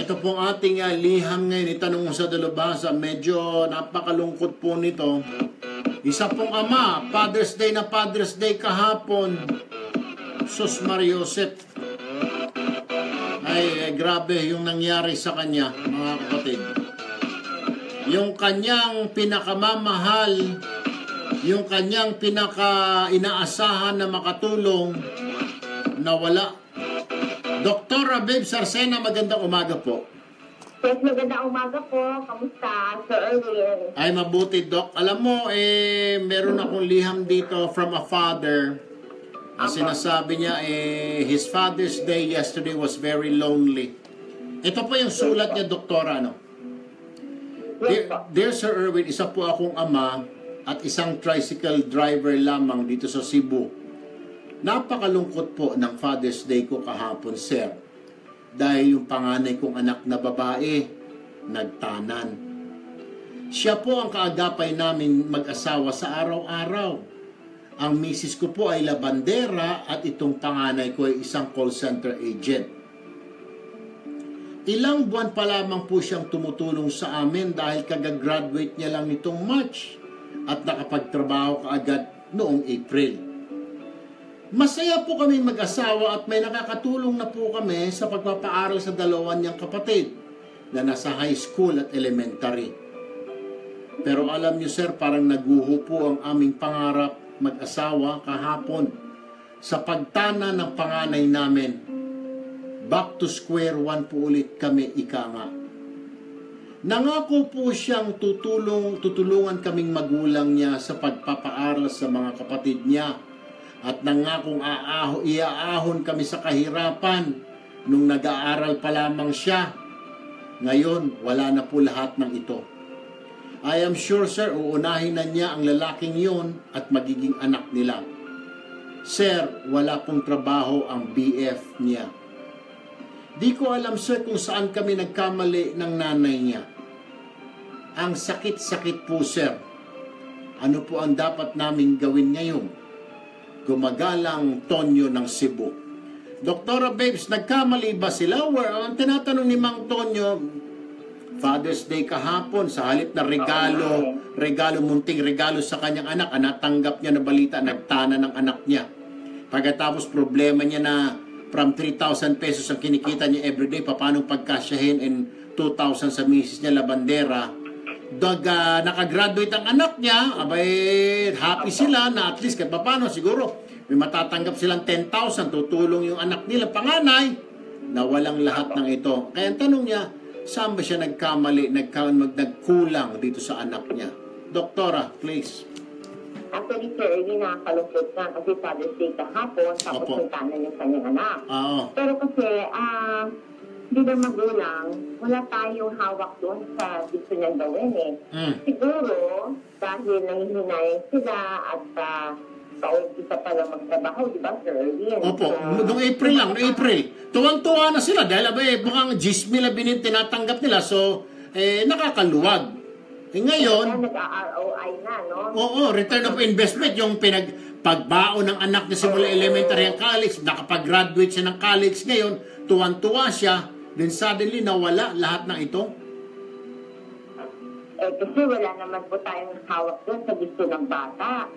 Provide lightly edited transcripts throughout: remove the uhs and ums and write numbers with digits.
Ito pong ating liham ngayon, itanong sa dalubhasa, medyo napakalungkot po nito. Isa pong ama, Father's Day kahapon, Sus Mariosep. Ay, grabe yung nangyari sa kanya, mga kapatid. Yung kanyang pinakamamahal, yung kanyang pinaka-inaasahan na makatulong, nawala. Dr. Babe Sarcena, magandang umaga po. Yes, magandang umaga po. Kamusta, Sir Erwin? Ay, mabuti, Doc. Alam mo, meron akong liham dito from a father. Sinasabi niya, his Father's Day yesterday was very lonely. Ito po yung sulat niya, Doktora, no? Yes, po. Dear Sir Erwin, isa po akong ama at isang tricycle driver lamang dito sa Cebu. Napakalungkot po ng Father's Day ko kahapon, sir. Dahil yung panganay kong anak na babae, nagtanan. Siya po ang kaagapay namin mag-asawa sa araw-araw. Ang misis ko po ay labandera at itong panganay ko ay isang call center agent. Ilang buwan pa lamang po siyang tumutulong sa amin dahil kagagraduate niya lang nitong March at nakapagtrabaho kaagad noong April. Masaya po kami mag-asawa at may nakakatulong na po kami sa pagpapaaral sa dalawa niyang kapatid na nasa high school at elementary. Pero alam niyo sir, parang naguho po ang aming pangarap mag-asawa kahapon sa pagtana ng panganay namin. Back to square one po ulit kami, ika nga. Nangako po siyang tutulungan kaming magulang niya sa pagpapaaral sa mga kapatid niya. At nangakong iaahon kami sa kahirapan nung nag-aaral pa lamang siya. Ngayon, wala na po lahat ng ito. I am sure, sir, uunahin na niya ang lalaking yon at magiging anak nila. Sir, wala pong trabaho ang BF niya. Di ko alam, sir, kung saan kami nagkamali ng nanay niya. Ang sakit-sakit po, sir. Ano po ang dapat naming gawin ngayon? Gumagalang Tonyo ng Cebu. Doktora Babes, nagkamali ba sila? Ang tinatanong ni Mang Tonyo, Father's Day kahapon, sa halip na munting regalo sa kanyang anak, natanggap niya na balita, nagtana ng anak niya. Pagkatapos problema niya na from 3,000 pesos ang kinikita niya everyday, paano pagkasyahin and 2,000 sa misis niya, labandera. Nakagraduate ang anak niya, abay, happy sila na at least kahit paano, siguro may matatanggap silang 10,000, tutulong yung anak nila, panganay, na walang lahat ng ito. Kaya ang tanong niya, saan ba siya nagkamali, nagkulang dito sa anak niya? Doktora, please. Actually, sir, hindi nakakalungkot na kasi Father's Day kahapon, tapos nagtanan yung kanyang anak. Pero kasi, bilang magulang, wala tayong hawak doon sa gusto niyang gawin eh. Siguro, dahil nangihinay sila at isa pa lang magtrabaho, di ba, Sir Erwin? Opo, noong April lang, April. Tuwang-tuwa na sila dahil mukhang 10,000 tinatanggap nila, so nakakaluwag. Ngayon, nag-ROI na, no? Oo, return of investment, yung pagbaon ng anak niya simula elementary ang college, nakapag-graduate siya ng college ngayon, tuwang-tuwa siya, then suddenly nawala lahat ng ito? Kasi wala naman po tayong hawak doon sa gusto ng bata.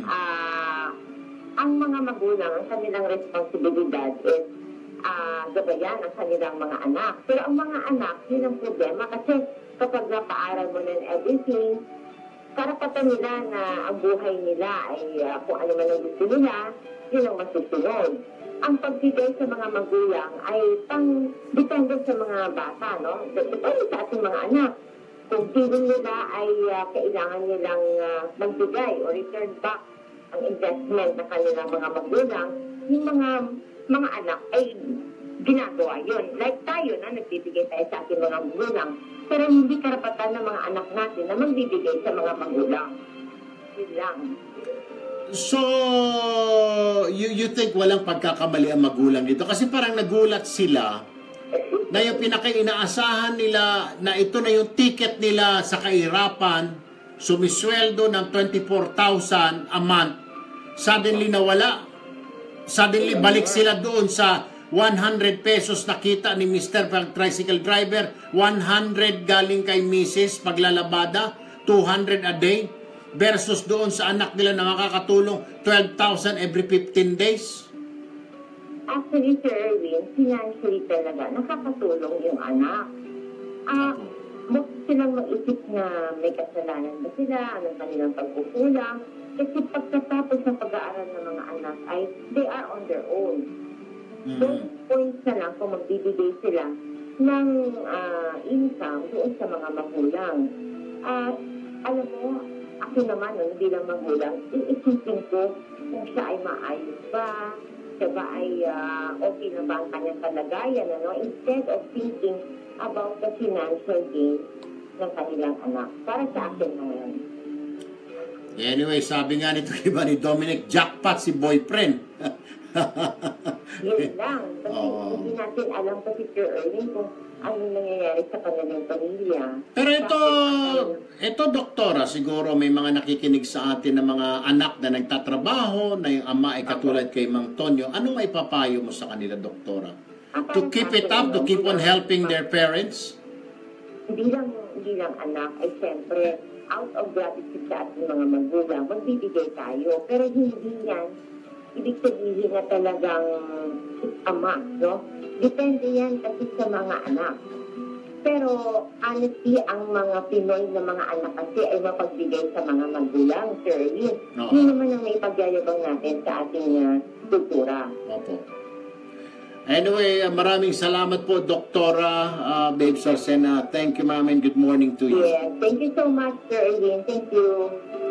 Ang mga magulang, ang kanilang responsibilidad is gabayan ang kanilang mga anak. Pero ang mga anak, yun ang problema kasi kapag napaaral mo na everything, karapatan nila na ang buhay nila ay kung ano man ang gusto nila, yun ang masusunod. Ang pagbigay sa mga magulang ay depende sa mga bata, no? Depende sa ating mga anak. Kung feeling nila ay kailangan nilang magbigay o return back ang investment ng kanilang mga magulang, yung mga anak ay ginagawa yun. Like tayo na nagbibigay tayo sa ating mga magulang, pero hindi karapatan ng mga anak natin na magbibigay sa mga magulang. Yun lang. So, you think walang pagkakamali ang magulang dito? Kasi parang nagulat sila na yung pinaka-inaasahan nila na ito na yung ticket nila sa kahirapan, sumisweldo ng 24,000 a month, suddenly nawala. Suddenly balik sila doon sa 100 pesos nakita ni Mr. pag tricycle driver, 100 galing kay Mrs. paglalabada, 200 a day, versus doon sa anak nila na makakatulong 12,000 every 15 days. Actually, Sir Erwin, financially talaga, nakakatulong yung anak. Huwag silang mag-isip na may kasalanan ba sila, anong kanilang pagkukulang. Kasi pagkatapos ng pag-aaral ng mga anak ay they are on their own. Those points na lang kung magbibigay sila ng income doon sa mga magulang. Alam mo, ako naman, hindi lang magulang, iisipin ko kung siya ay maayos ba, siya ba ay okay na ba ang kanyang kalagayan, instead of thinking about the financial gain ng kanilang anak. Para sa akin naman. Anyway, sabi nga nito iba ni Dominic, jackpot si boyfriend. Yun lang. Kasi hindi natin alam kasi Sir Erwin kung anong nangyayari sa kanilang pamilya. Pero ito doktora, siguro may mga nakikinig sa atin na mga anak na nagtatrabaho, na yung ama ay katulad kay Mang Tonyo. Anong may papayo mo sa kanila, doktora? To keep it up, to keep on helping their parents? Hindi lang anak, ay siyempre, out of gratitude sa ating mga magulang, magbibigay tayo. Pero hindi yan, ibig sabihin na talagang ama, no? Depende yan kasi sa mga anak. Pero honestly, ang mga Pinoy na mga anak kasi ay mapagbigay sa mga magulang, Sir Erwin. Yun naman ang may pagyayabang natin sa ating kultura. Opo. Anyway, maraming salamat po, Doktora Babe Sarcena. Thank you, ma'am, and good morning to you. Yes, thank you so much, Sir Erwin. Thank you.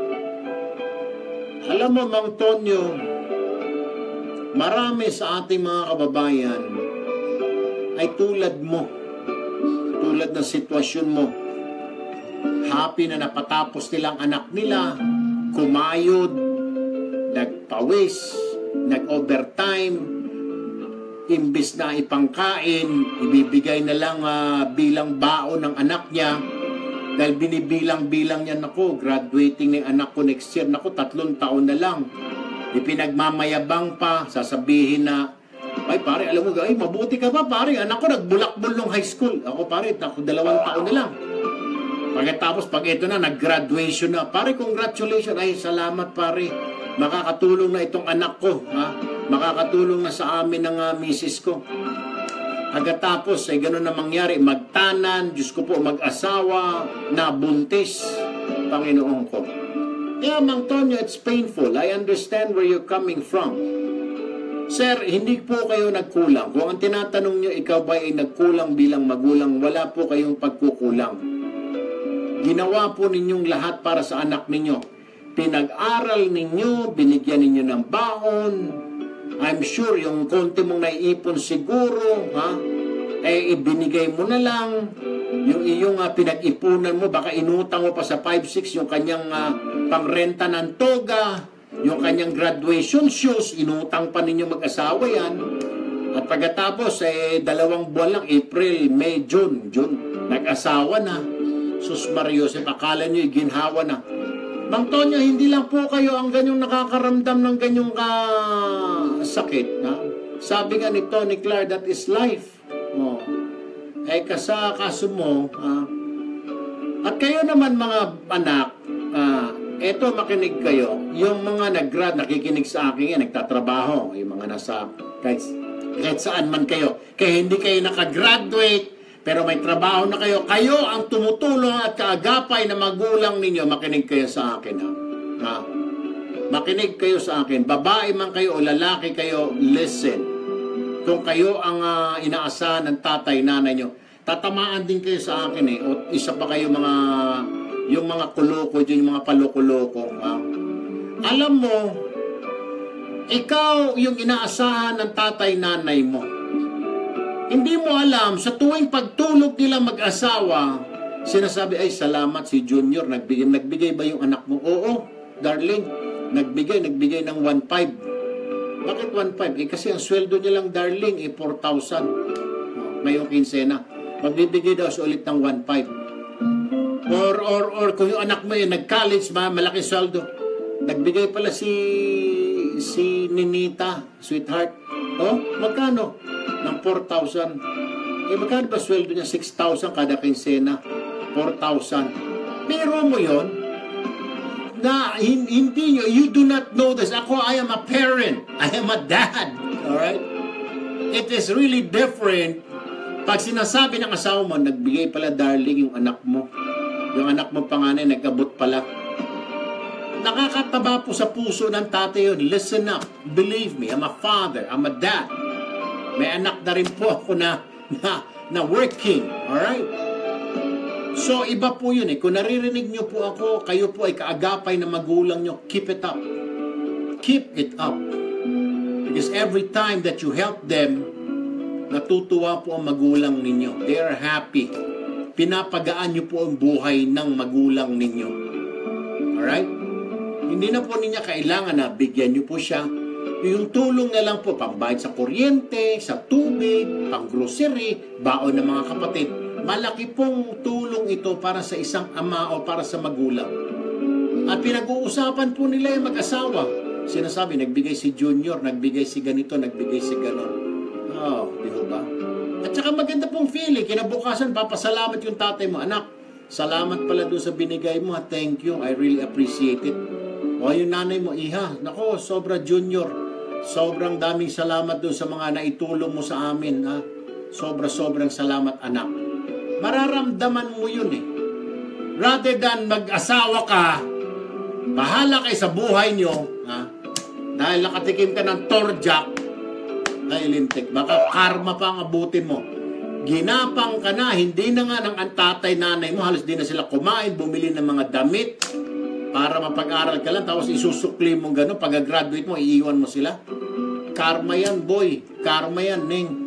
Alam mo, Mang Tonyo, marami sa ating mga kababayan ay tulad mo, tulad ng sitwasyon mo. Happy na napatapos nilang anak nila, kumayod, nagpawis, nag-overtime, imbis na ipangkain, ibibigay na lang bilang baon ng anak niya. Dahil binibilang-bilang niya, naku, graduating ng anak ko next year, naku, 3 taon na lang. Ipinagmamayabang pa, sasabihin na, ay pare, alam mo, ay mabuti ka pa pare, anak ko nagbulakbol nung high school. Ako pare, 2 taon na lang. Pagkatapos, pag ito na, nag-graduation na, pare, congratulations, ay salamat pare, makakatulong na itong anak ko, ha? Makakatulong na sa amin ng misis ko. Pagkatapos, ay gano'n na mangyari, magtanan, Diyos ko po, mag-asawa, nabuntis, Panginoon ko. Kaya, Mang Tonyo, it's painful. I understand where you're coming from. Sir, hindi po kayo nagkulang. Kung ang tinatanong nyo, ikaw ba ay nagkulang bilang magulang, wala po kayong pagkukulang. Ginawa po ninyong lahat para sa anak ninyo. Pinag-aral ninyo, binigyan ninyo ng baon. I'm sure yung konti mong naiipon siguro, ibinigay mo na lang. Yung iyong pinag-ipunan mo, baka inutang mo pa sa 5-6 yung kanyang pangrenta ng toga, yung kanyang graduation shoes, inutang pa ninyo mag-asawa yan. At pagkatapos, 2 buwan lang, April, May, June, nag-asawa na. Sus Mario, akala nyo, ginhawa na. Mang Tonyo, hindi lang po kayo ang ganyong nakakaramdam ng ganyong sakit. Sabi nga ni Tony Clark, that is life. Kaso mo, at kayo naman mga anak, eto makinig kayo, yung mga nag-grad, nakikinig sa akin yan, nagtatrabaho, yung mga nasa, kahit saan man kayo, kaya hindi kayo nakagraduate, pero may trabaho na kayo, kayo ang tumutulong at kaagapay na magulang ninyo, makinig kayo sa akin. Makinig kayo sa akin, babae man kayo o lalaki kayo, listen. Kung kayo ang inaasahan ng tatay, nanay nyo, tatamaan din kayo sa akin o isa pa kayo yung mga kuloko, yung mga palukuloko. Alam mo, ikaw yung inaasahan ng tatay, nanay mo. Hindi mo alam, sa tuwing pagtulog nila mag-asawa, sinasabi, ay salamat si Junior, nagbigay ba yung anak mo? Oo, darling, nagbigay ng 1,500. Bakit 1,500? Kasi ang sweldo niya lang, darling, 4,000. Ngayong kinsena. Magbibigay daw siya ulit ng 1,500. Or kung yung anak mo nag-college, malaki sweldo. Nagbigay pala si Ninita, sweetheart, Oh, magkano? Ng 4,000. Eh, magkano ba sweldo niya? 6,000 kada kinsena. 4,000. Pero mo yon na hindi nyo, you do not know this. Ako, I am a parent. I am a dad. Alright? It is really different. Pag sinasabi ng asawa mo, nagbigay pala darling yung anak mo. Yung anak mo panganay, nagkabot pala. Nakakataba po sa puso ng tatay yun. Listen up. Believe me, I'm a father. I'm a dad. May anak na rin po ako na working. Alright? So, iba po yun eh. Kung naririnig nyo po ako, kayo po ay kaagapay na magulang nyo, keep it up. Keep it up. Because every time that you help them, natutuwa po ang magulang ninyo. They are happy. Pinapagaan nyo po ang buhay ng magulang ninyo. Alright? Hindi na po niya kailangan na bigyan nyo po siya. Yung tulong na lang po, pangbayad sa kuryente, sa tubig, pang grocery, baon ng mga kapatid. Malaki pong tulong ito para sa isang ama o para sa magulang. At pinag-uusapan po nila yung mag-asawa. Sinasabi, nagbigay si Junior, nagbigay si ganito, nagbigay si ganon. Oh, di ba? At saka maganda pong feeling. Kinabukasan, papasalamat yung tatay mo. Anak, salamat pala doon sa binigay mo. Thank you. I really appreciate it. O yung nanay mo, iha, nako, sobra Junior. Sobrang daming salamat doon sa mga naitulong mo sa amin. Ha? Sobrang salamat, anak. Mararamdaman mo yun eh. Rather than mag-asawa ka, bahala kayo sa buhay nyo, ha? Dahil nakatikim ka ng torjak, ay lintik, baka karma pa ang abutin mo. Ginapang ka na, hindi na nga ng tatay, nanay mo, halos di na sila kumain, bumili ng mga damit, para mapag-aral ka lang, tapos isusukli mo gano'n, pag-graduate mo, iiwan mo sila. Karma yan, boy. Karma yan, Ning.